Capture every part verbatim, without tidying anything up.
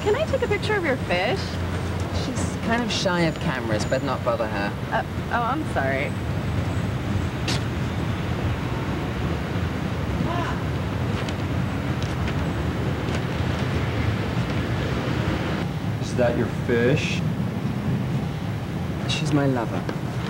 can I take a picture of your fish? She's kind of shy of cameras, but not bother her. Uh, oh, I'm sorry. Is that your fish? She's my lover.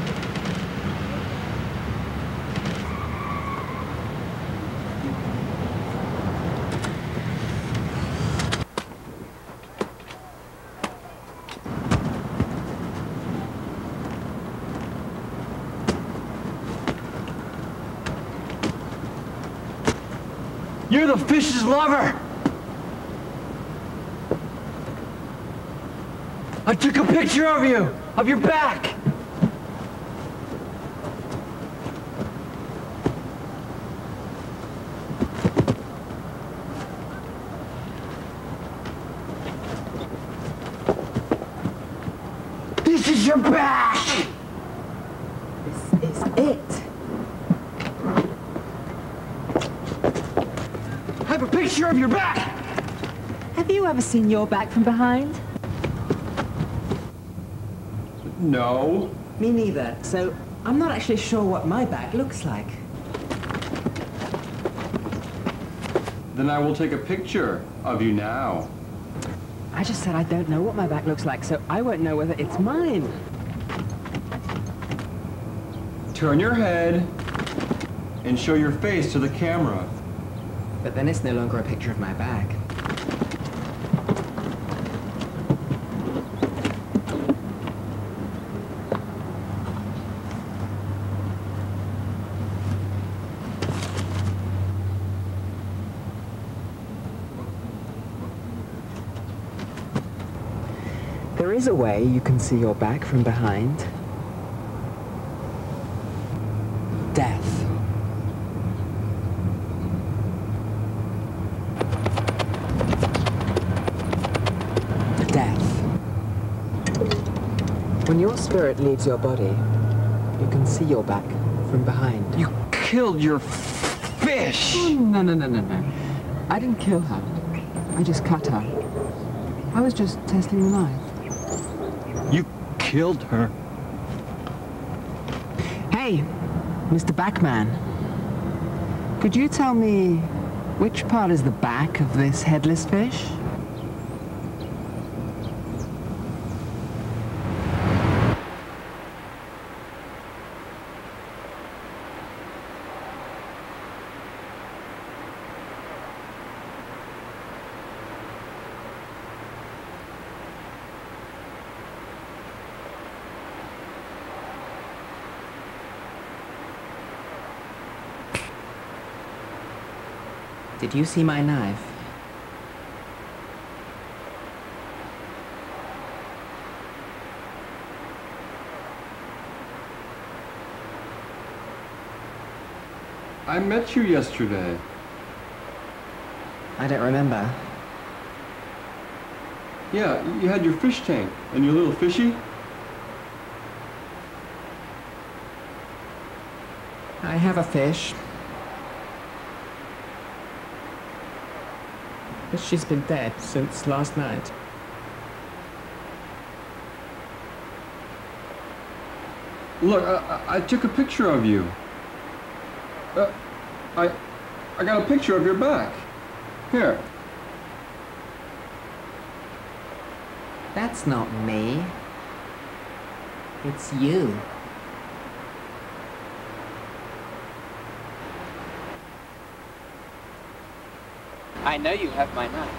You're the fish's lover! I took a picture of you, of your back! This is your back! This is it. I have a picture of your back! Have you ever seen your back from behind? No. Me neither. So I'm not actually sure what my back looks like. Then I will take a picture of you now. I just said I don't know what my back looks like, so I won't know whether it's mine. Turn your head and show your face to the camera. But then it's no longer a picture of my back. There is a way you can see your back from behind. Death. Death. When your spirit leaves your body, you can see your back from behind. You killed your fish! Oh, no, no, no, no, no. I didn't kill her. I just cut her. I was just testing the knife. You killed her. Hey, Mister Backman. Could you tell me which part is the back of this headless fish? Did you see my knife? I met you yesterday. I don't remember. Yeah, you had your fish tank and your little fishy. I have a fish. But she's been dead since last night. Look, I, I took a picture of you. Uh, I, I got a picture of your back. Here. That's not me. It's you. I know you have my knife.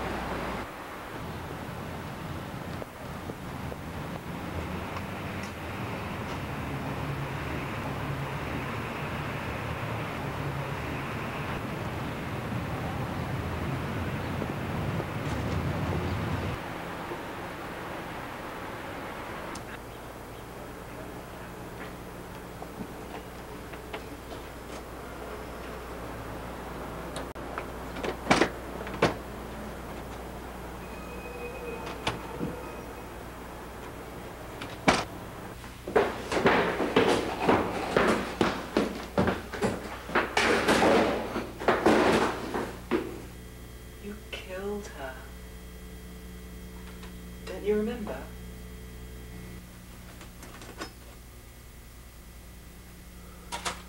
remember?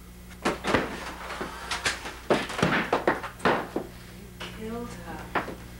You killed her.